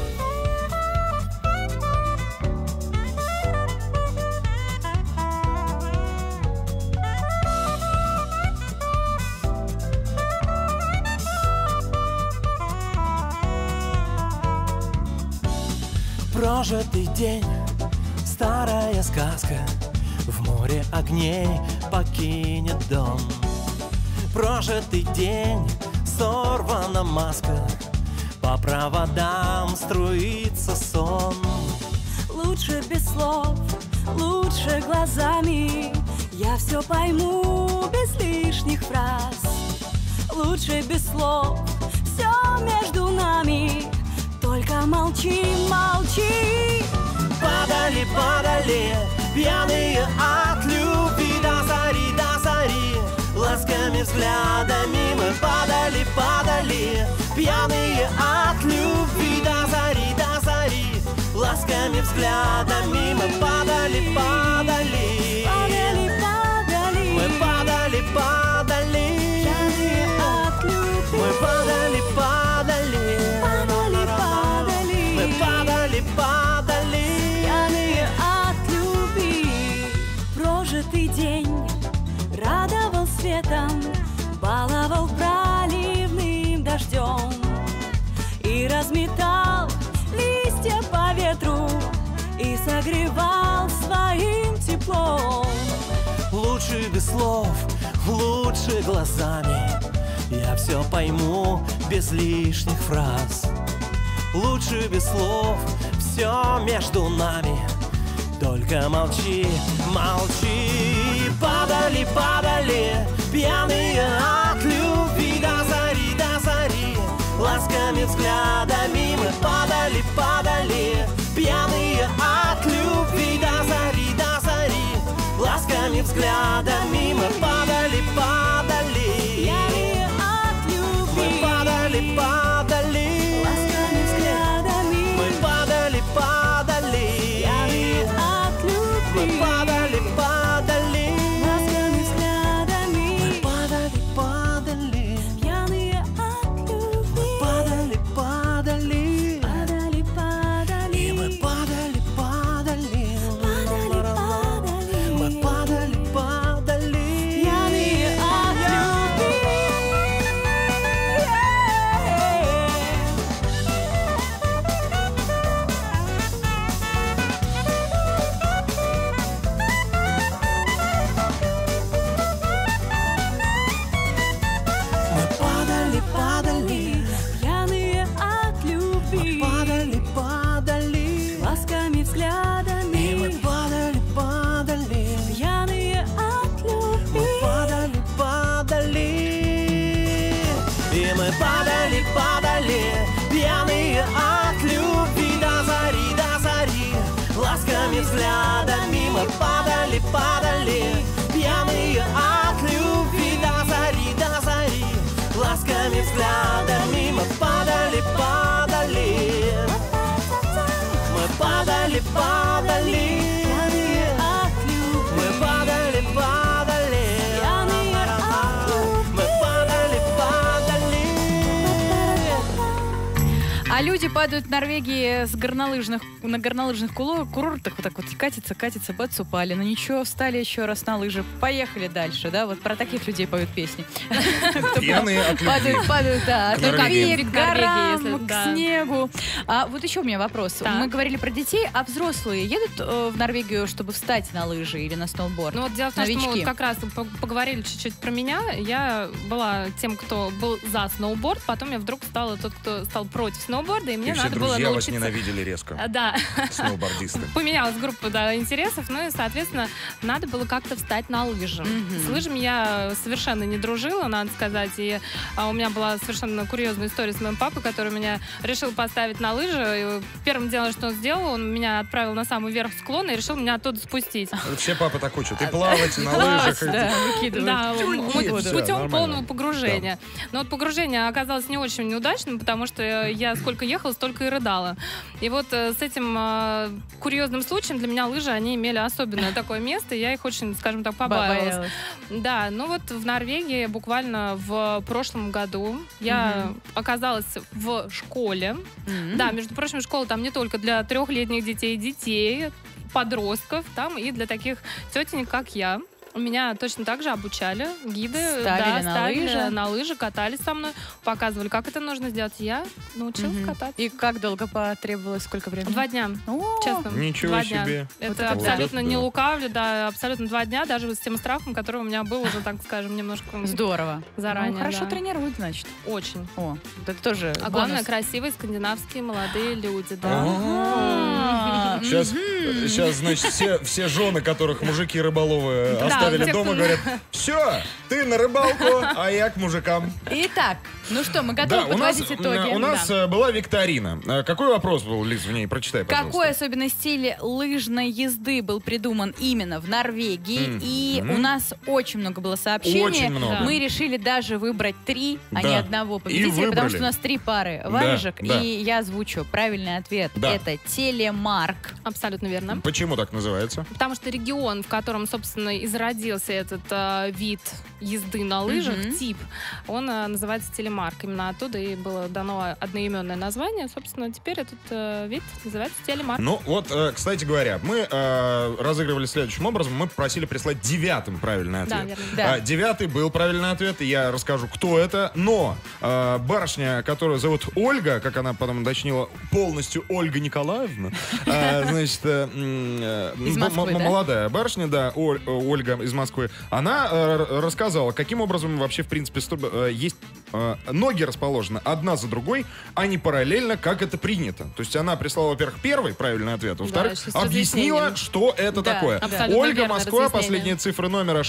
Speaker 6: Прожитый день, старая сказка, в море огней покинет дом. Прожитый день, сорвана маска, по проводам струится сон.
Speaker 15: Лучше без слов, лучше глазами, я все пойму без лишних фраз. Лучше без слов, все между нами, только молчи, молчи.
Speaker 6: Падали, падали, пьяные от любви до зари, ласками взглядами мы падали, падали, пьяные от любви до зари, ласками взглядами мы падали, падали,
Speaker 15: Падали, падали,
Speaker 6: мы падали, падали,
Speaker 15: пьяные от любви.
Speaker 6: мы падали, падали,
Speaker 15: Падали, падали,
Speaker 6: мы падали, падали.
Speaker 15: пьяные от любви. Прожитый день радовал светом, баловал проливным дождем и разметал листья по ветру и согревал своим теплом.
Speaker 6: Лучше без слов, лучше глазами, я все пойму без лишних фраз. лучше без слов. Все между нами, только молчи, молчи. Падали, падали, пьяные от любви до зари, ласками взглядами. Мы падали, падали, пьяные от любви до зари, ласками взглядами. Мы падали, падали, пьяные от любви. Мы падали, падали, ласками взглядами. Мы падали, падали, пьяные от любви. Мы падали, падали, ласками взглядами. Мы падали, падали, пьяные от любви. Мы падали, падали, падали, падали. И мы падали, падали, падали, падали. Мы падали, падали, пьяные от любви. Мы падали, падали, пьяные от любви. Мы падали, падали, ласками взглядами. И мы падали, падали, пьяные от любви. Мы падали, падали, и мы падали, падали, пьяные от любви до зари, ласками взглядами. Мы падали, падали, пьяные от любви до зари, ласками взглядами. Мы падали, падали, мы падали, падали, пьяные от любви. Мы падали, падали, пьяные от любви. Мы падали, падали.
Speaker 3: А люди падают в Норвегии на горнолыжных курортах, вот так вот катится, бац, упали. Но ничего, встали еще раз на лыжи, поехали дальше, да, вот про таких людей поют песни.
Speaker 5: Пьяные от любви.
Speaker 3: Падают, да, от любви, к горам,
Speaker 4: если,
Speaker 3: к
Speaker 4: да.
Speaker 3: снегу. А вот еще у меня вопрос.
Speaker 4: Так.
Speaker 3: Мы говорили про детей, а взрослые едут в Норвегию, чтобы встать на лыжи или на сноуборд?
Speaker 4: Ну вот дело в том, что мы
Speaker 3: Новички.
Speaker 4: вот как раз поговорили чуть-чуть про меня. Я была тем, кто был за сноуборд, потом я вдруг стала тот, кто стал против сноуборда, и мне
Speaker 5: И все
Speaker 4: надо было
Speaker 5: друзья вас
Speaker 4: научиться...
Speaker 5: ненавидели резко.
Speaker 4: Да.
Speaker 5: Сноубордисты.
Speaker 4: Поменялась группа, да, интересов, ну и, соответственно, надо было как-то встать на лыжи. С лыжами я совершенно не дружила, надо сказать, и у меня была совершенно курьезная история с моим папой, который меня решил поставить на лыжи. И первым делом, что он сделал, он меня отправил на самый верх склона и решил меня оттуда спустить.
Speaker 5: Все папа так учат. И плавать, и на лыжах.
Speaker 3: Да, выкидывают.
Speaker 4: Да,
Speaker 5: Всё,
Speaker 4: путем
Speaker 5: нормально.
Speaker 4: полного погружения. Но вот погружение оказалось не очень неудачным, потому что я сколько ехала, столько и рыдала. И вот с этим курьезным случаем для меня лыжи, они имели особенное такое место, и я их очень, скажем так, побаивалась. Да, ну вот в Норвегии буквально в прошлом году я оказалась в школе. Да, между прочим, школа там не только для 3-летних детей, подростков, там и для таких тетенек, как я. Меня точно так же обучали, гиды ставили на лыжи, катались со мной, показывали, как это нужно сделать. Я научилась кататься.
Speaker 3: И как долго потребовалось, сколько времени?
Speaker 4: 2 дня. Честно.
Speaker 5: Ничего
Speaker 4: 2
Speaker 5: себе.
Speaker 4: дня. Это
Speaker 5: Вот
Speaker 4: абсолютно
Speaker 5: это
Speaker 4: не
Speaker 5: да.
Speaker 4: лукавлю, да, абсолютно 2 дня, даже с тем страхом, который у меня был уже, так скажем, немножко
Speaker 3: Здорово.
Speaker 4: заранее.
Speaker 3: Ну, хорошо
Speaker 4: да.
Speaker 3: тренируют, значит.
Speaker 4: Очень.
Speaker 3: О, это тоже
Speaker 4: А главное,
Speaker 3: бонус.
Speaker 4: красивые скандинавские молодые люди, да.
Speaker 5: Сейчас, значит, все жены, которых мужики рыболовы оставили
Speaker 4: те,
Speaker 5: дома,
Speaker 4: кто-
Speaker 5: говорят: все, ты на рыбалку, а я к мужикам.
Speaker 3: Итак, ну что, мы готовы подводить итоги?
Speaker 5: у нас была викторина. Какой вопрос был, Лиз, в ней? Прочитай, пожалуйста.
Speaker 3: Какой особенный стиль лыжной езды был придуман именно в Норвегии? И у нас очень много было сообщений.
Speaker 5: Очень много.
Speaker 3: Мы решили даже выбрать 3, а
Speaker 5: Да.
Speaker 3: не одного
Speaker 5: И
Speaker 3: победителя,
Speaker 5: выбрали.
Speaker 3: потому что у нас 3 пары варежек.
Speaker 5: да.
Speaker 3: И я озвучу правильный ответ.
Speaker 5: Да.
Speaker 3: Это телемарк.
Speaker 4: Абсолютно верно.
Speaker 5: Почему так называется?
Speaker 4: Потому что регион, в котором, собственно, и зародился этот вид езды на лыжах, тип, он называется телемарк. Именно оттуда и было дано одноименное название. Собственно, теперь этот вид называется телемарк.
Speaker 5: Ну вот, кстати говоря, мы разыгрывали следующим образом. Мы просили прислать 9-м правильный ответ.
Speaker 4: Да, верно. Да.
Speaker 5: 9-й был правильный ответ, и я расскажу, кто это. Но барышня, которую зовут Ольга, как она потом уточнила, полностью Ольга Николаевна, значит,
Speaker 3: Москвы, да?
Speaker 5: молодая барышня, да, Ольга из Москвы, она рассказала рассказала, каким образом вообще, в принципе, есть ноги расположены одна за другой, а не параллельно, как это принято. То есть она прислала, во-первых, первый правильный ответ, во-вторых, объяснила, что это такое. Ольга, Москва, последние цифры номера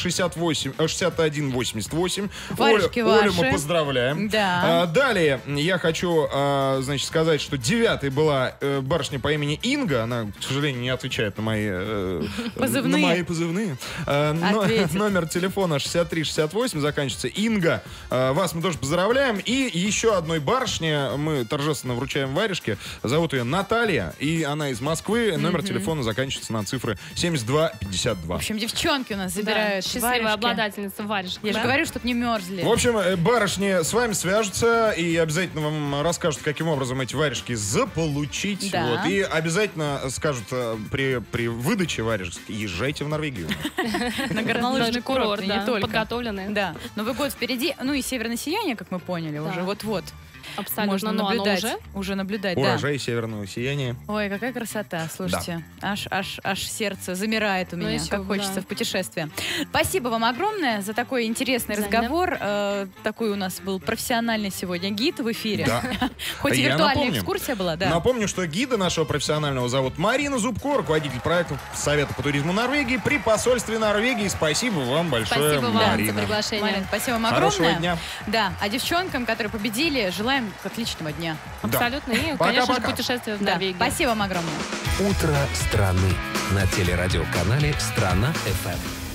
Speaker 5: 6188. Олю мы поздравляем.
Speaker 3: Да.
Speaker 5: Далее я хочу, значит, сказать, что 9-й была барышня по имени Инга. Она, к сожалению, не отвечает на мои позывные. Номер телефона 6368 заканчивается. Инга, вас мы тоже поздравляем. И еще одной барышне мы торжественно вручаем варежки. Зовут ее Наталья, и она из Москвы. Номер телефона заканчивается на цифры 7252.
Speaker 3: В общем, девчонки у нас забирают
Speaker 4: счастливая обладательница варежек.
Speaker 3: Я же говорю, чтобы не мерзли.
Speaker 5: В общем, барышни с вами свяжутся и обязательно вам расскажут, каким образом эти варежки заполучить.
Speaker 3: Да.
Speaker 5: Вот. И обязательно скажут при выдаче варежек: езжайте в Норвегию.
Speaker 3: На горнолыжный курорт, не только.
Speaker 4: Подготовленные.
Speaker 3: Да. Новый год впереди. Ну и северное сияние, как мы поняли, уже вот-вот.
Speaker 4: Абсолютно,
Speaker 3: можно наблюдать. Уже наблюдать,
Speaker 5: урожай северного сияния.
Speaker 3: Ой, какая красота, слушайте. Да. Аж сердце замирает у меня, как хочется в путешествие. Спасибо вам огромное за такой интересный разговор. Такой у нас был профессиональный сегодня гид в эфире.
Speaker 5: Да.
Speaker 3: Хоть и виртуальная экскурсия была, да.
Speaker 5: Напомню, что гида нашего профессионального зовут Марина Зубко, руководитель проекта Совета по туризму Норвегии при посольстве Норвегии. Спасибо вам большое,
Speaker 4: Марина.
Speaker 5: Марина.
Speaker 4: За приглашение.
Speaker 3: Марина, спасибо вам
Speaker 5: Хорошего
Speaker 3: огромное.
Speaker 5: дня.
Speaker 3: Да, а девчонкам, которые победили, желаем отличного дня.
Speaker 4: Абсолютно. И, конечно же, путешествие в Норвегию.
Speaker 3: Спасибо вам огромное.
Speaker 2: Утро страны на телерадиоканале «Страна ФМ».